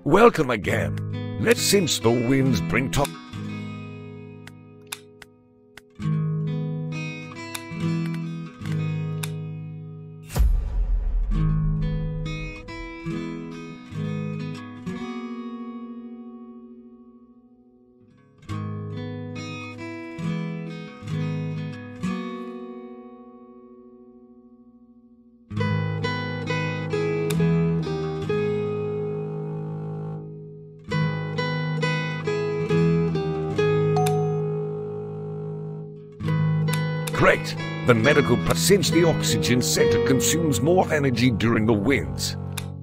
Welcome again. Let's install winds bring top. Great! The medical since the oxygen center consumes more energy during the winds.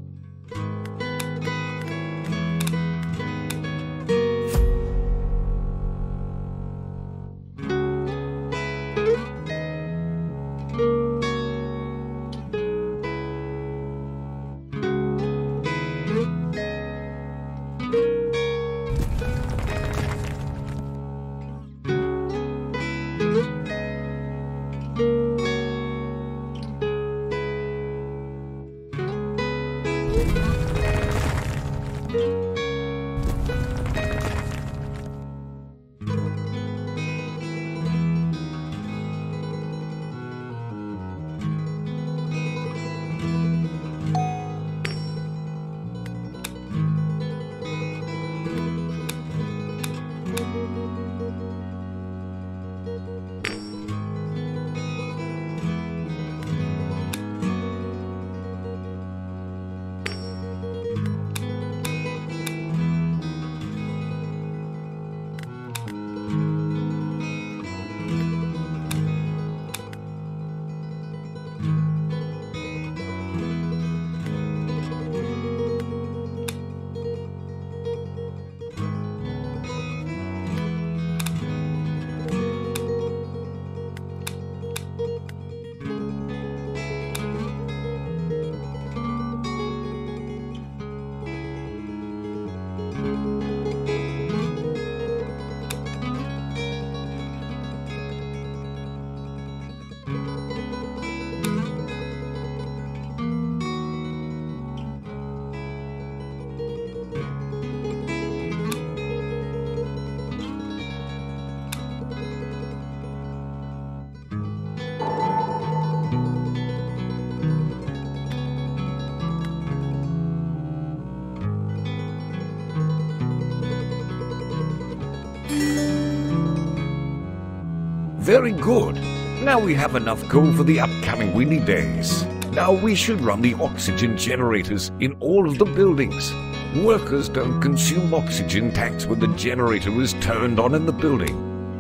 Very good. Now we have enough coal for the upcoming windy days. Now we should run the oxygen generators in all of the buildings. Workers don't consume oxygen tanks when the generator is turned on in the building.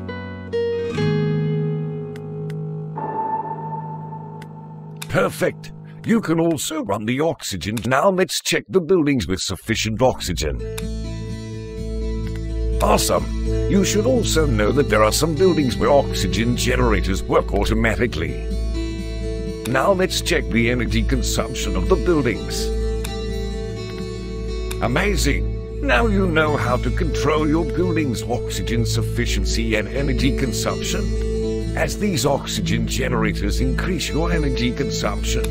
Perfect. You can also run the oxygen. Now let's check the buildings with sufficient oxygen. Awesome! You should also know that there are some buildings where oxygen generators work automatically. Now let's check the energy consumption of the buildings. Amazing! Now you know how to control your building's oxygen sufficiency and energy consumption. As these oxygen generators increase your energy consumption.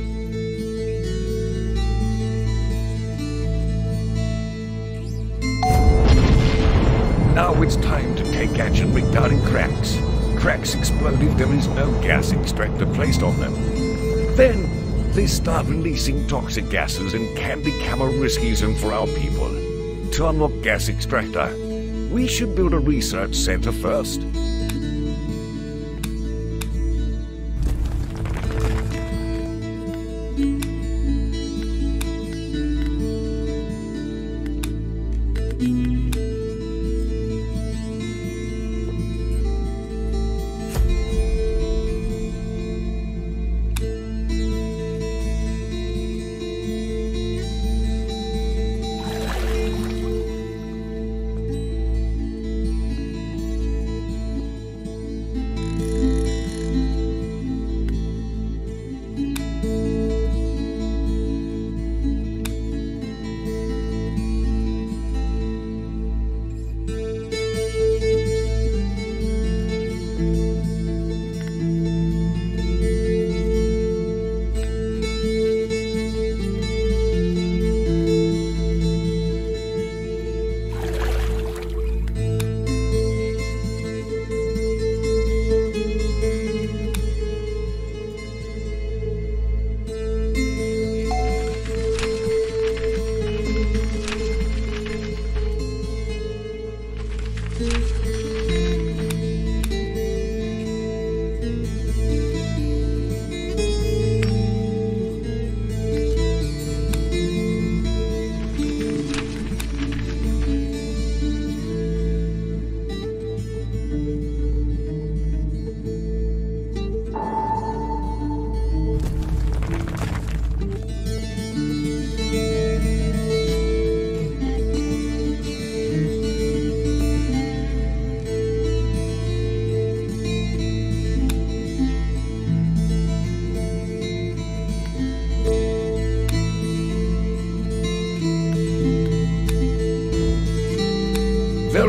Now it's time to take action regarding cracks. Cracks explode if there is no gas extractor placed on them. Then, they start releasing toxic gases and can become a risky zone for our people. To unlock gas extractor, we should build a research center first.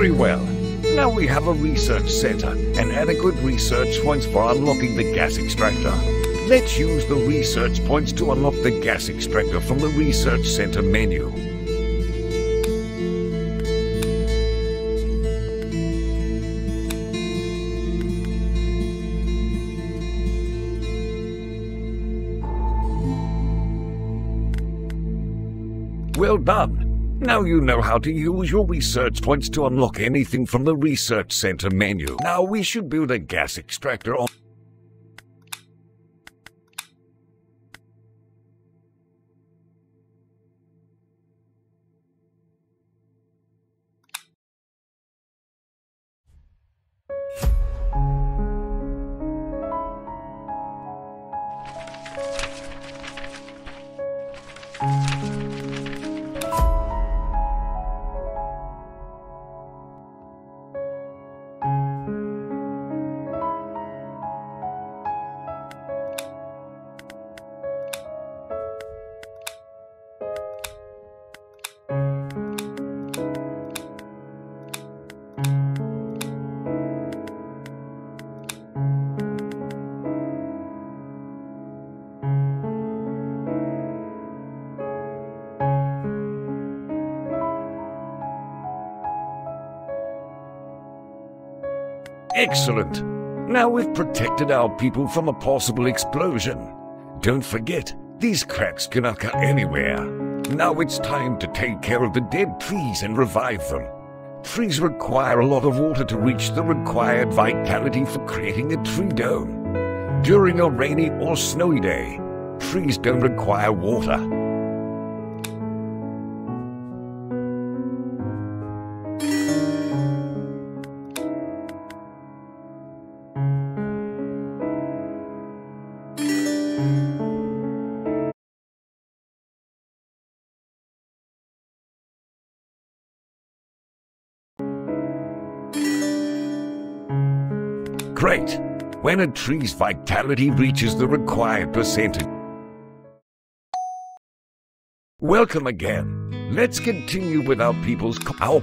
Very well. Now we have a research center and adequate research points for unlocking the gas extractor. Let's use the research points to unlock the gas extractor from the research center menu. Well done. Now you know how to use your research points to unlock anything from the research center menu. Now we should build a gas extractor on... Excellent. Now we've protected our people from a possible explosion. Don't forget, these cracks can occur anywhere. Now it's time to take care of the dead trees and revive them. Trees require a lot of water to reach the required vitality for creating a tree dome. During a rainy or snowy day, trees don't require water. Great! When a tree's vitality reaches the required percentage. Welcome again. Let's continue with our people's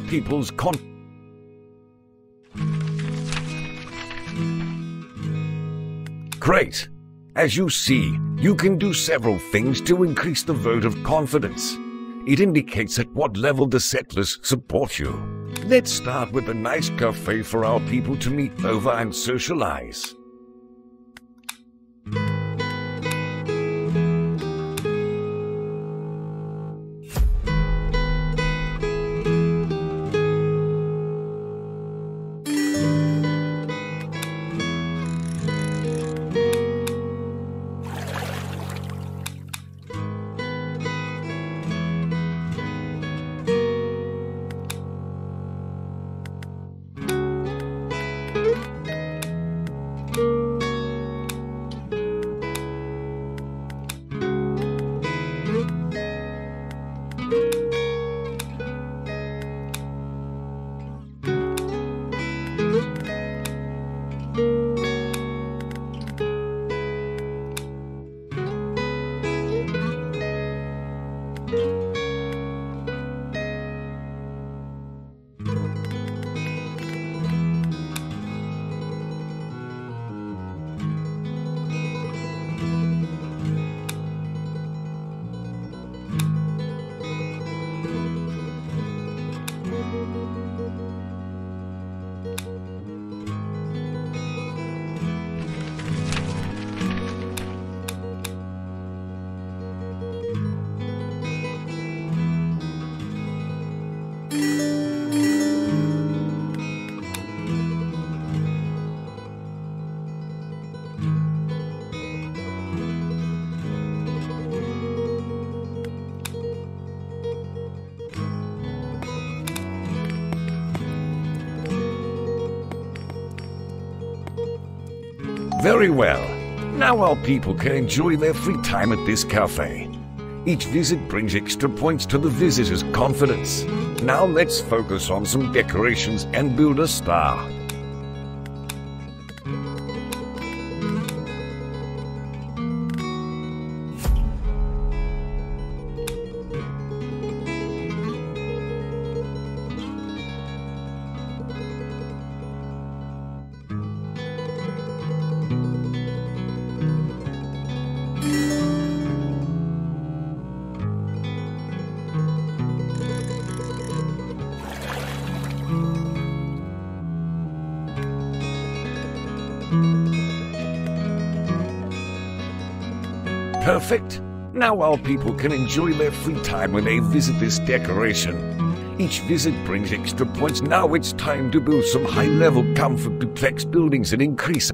Great! As you see, you can do several things to increase the vote of confidence. It indicates at what level the settlers support you. Let's start with a nice cafe for our people to meet over and socialize. Very well. Now our people can enjoy their free time at this cafe. Each visit brings extra points to the visitor's confidence. Now let's focus on some decorations and build a star. Perfect. Now our people can enjoy their free time when they visit this decoration. Each visit brings extra points. Now it's time to build some high-level comfort duplex buildings and increase.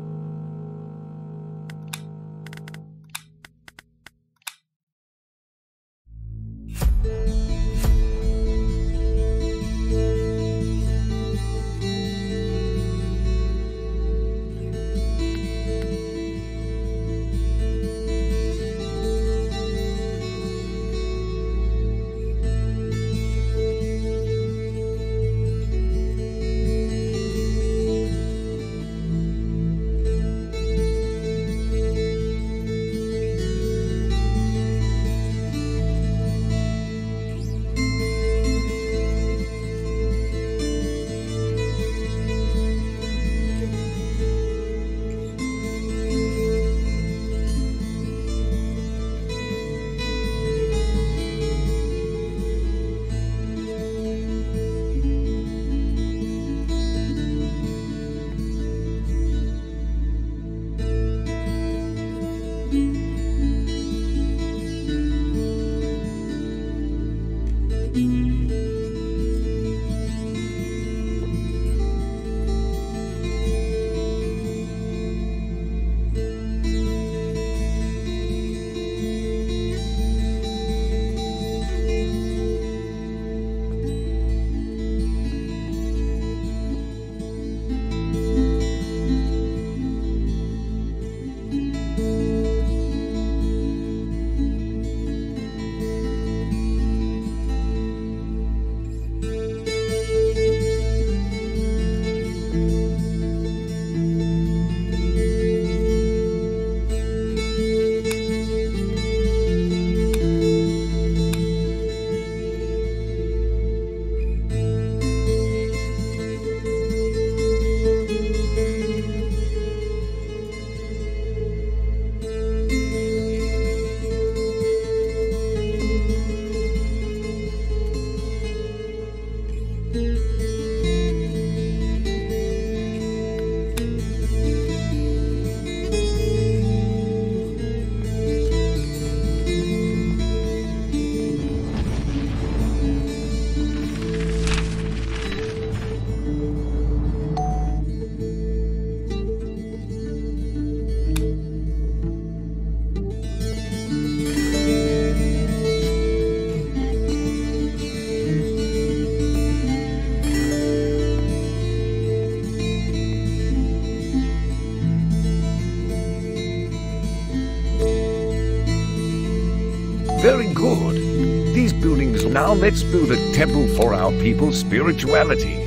Very good. These buildings. Now let's build a temple for our people's spirituality.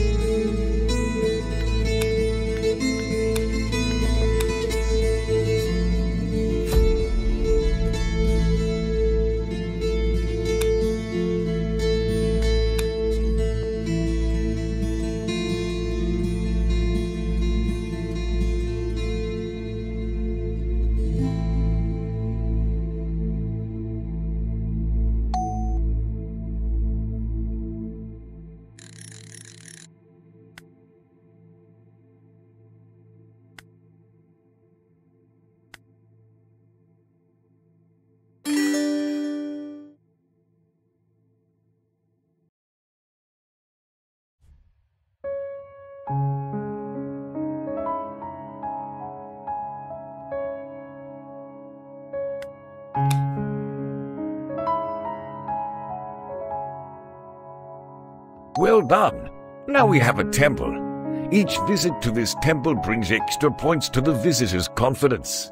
Well done. Now we have a temple. Each visit to this temple brings extra points to the visitor's confidence.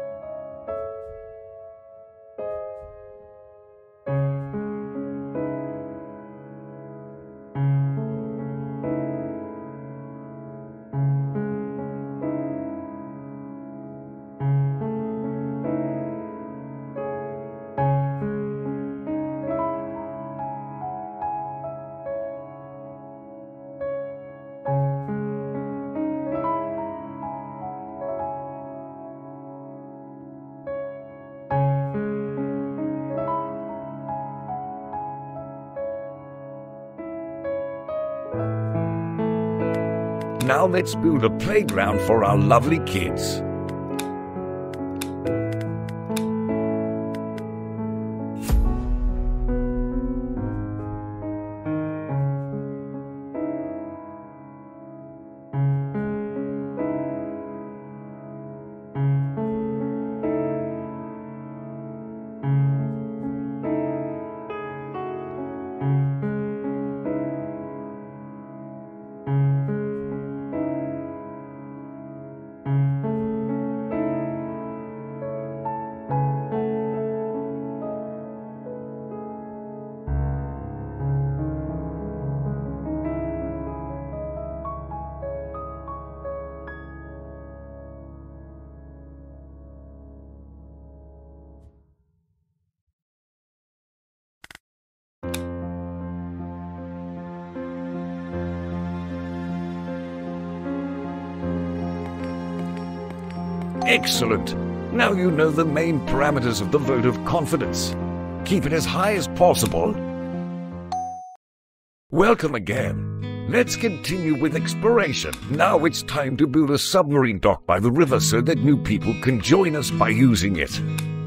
Now let's build a playground for our lovely kids. Excellent. Now you know the main parameters of the vote of confidence. Keep it as high as possible. Welcome again. Let's continue with exploration. Now it's time to build a submarine dock by the river so that new people can join us by using it.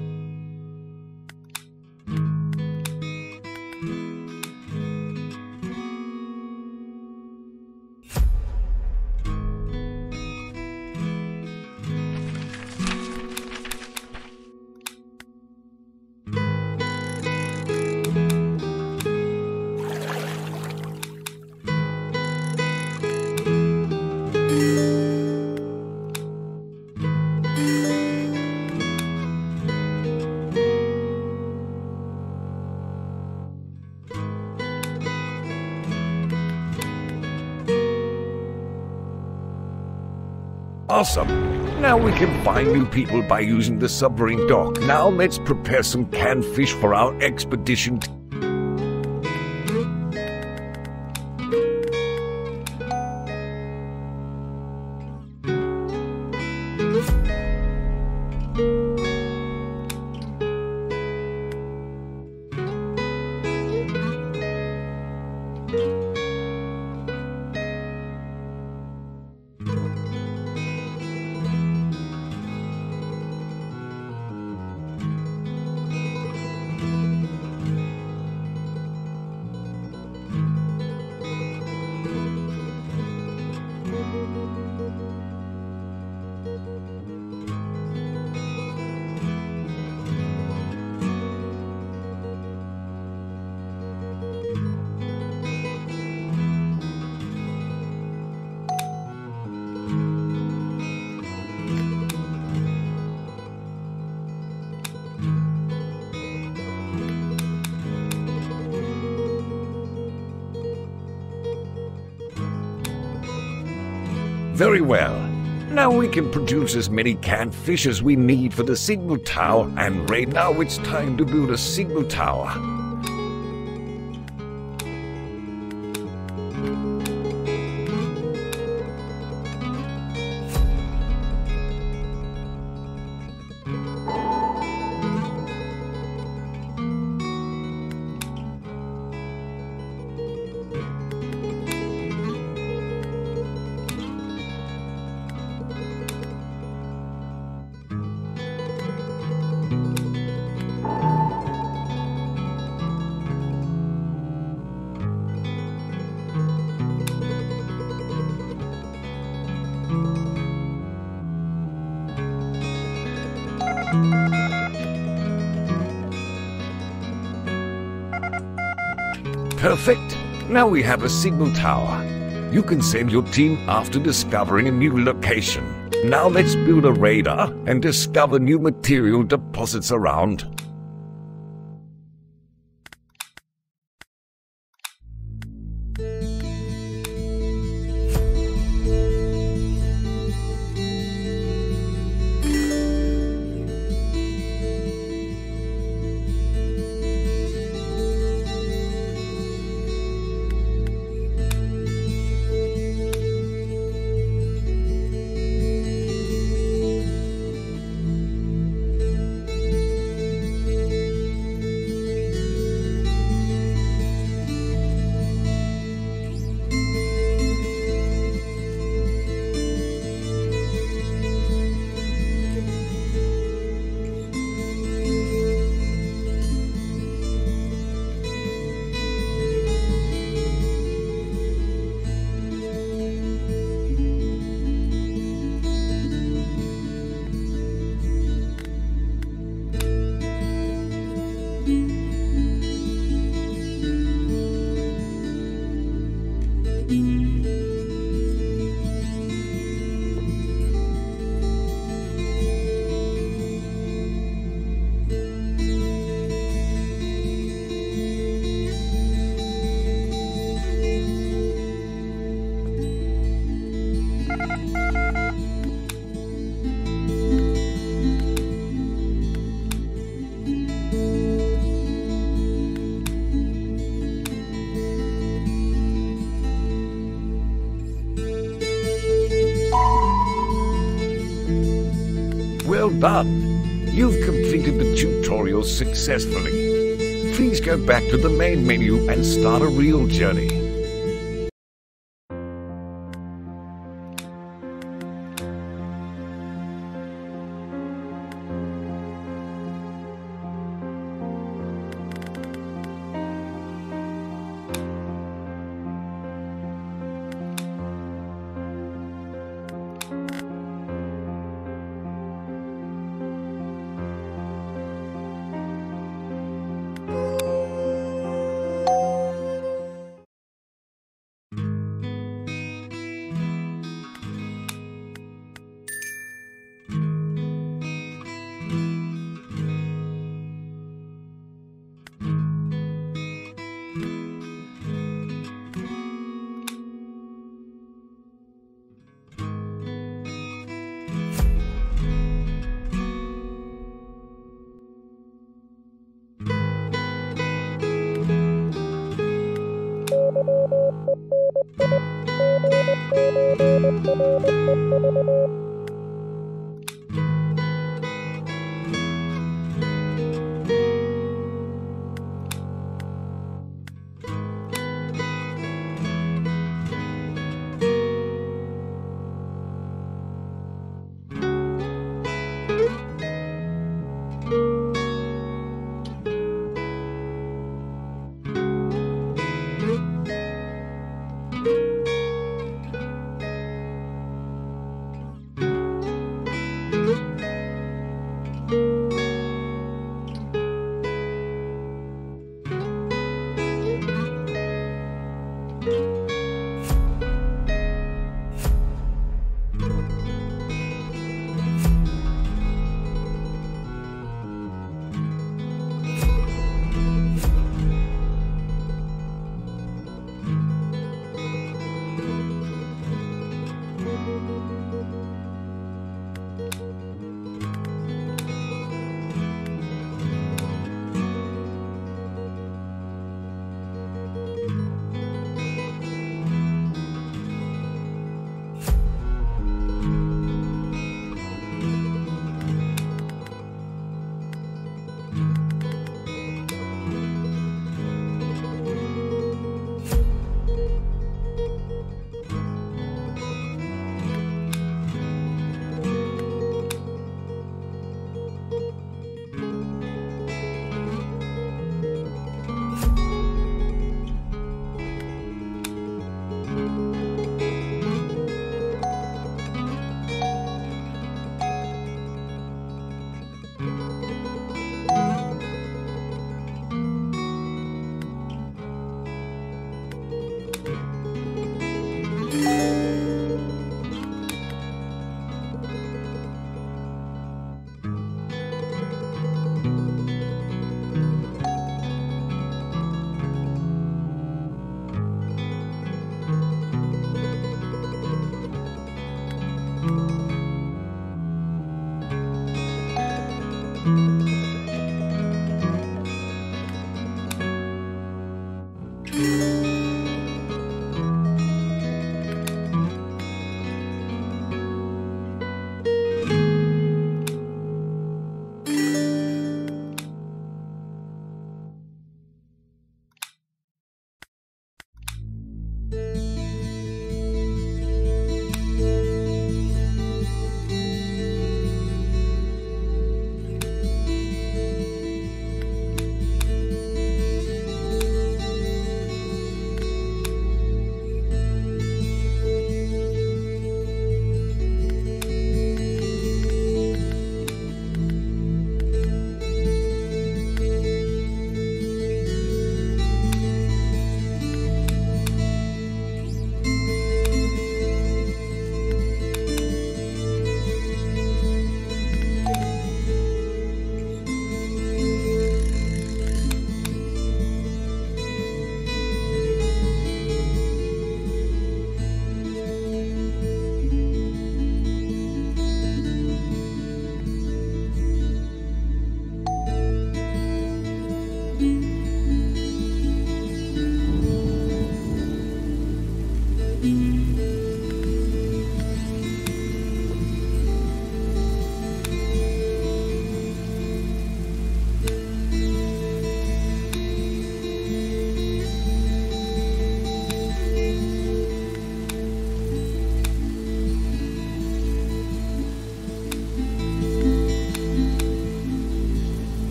Awesome! Now we can find new people by using the submarine dock. Now let's prepare some canned fish for our expedition. Very well. Now we can produce as many canned fish as we need for the signal tower and raid. Now it's time to build a signal tower. Perfect. Now we have a signal tower. You can send your team after discovering a new location. Now let's build a radar and discover new material deposits around. done. You've completed the tutorial successfully. Please go back to the main menu and start a real journey.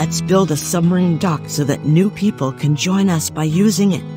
Let's build a submarine dock so that new people can join us by using it.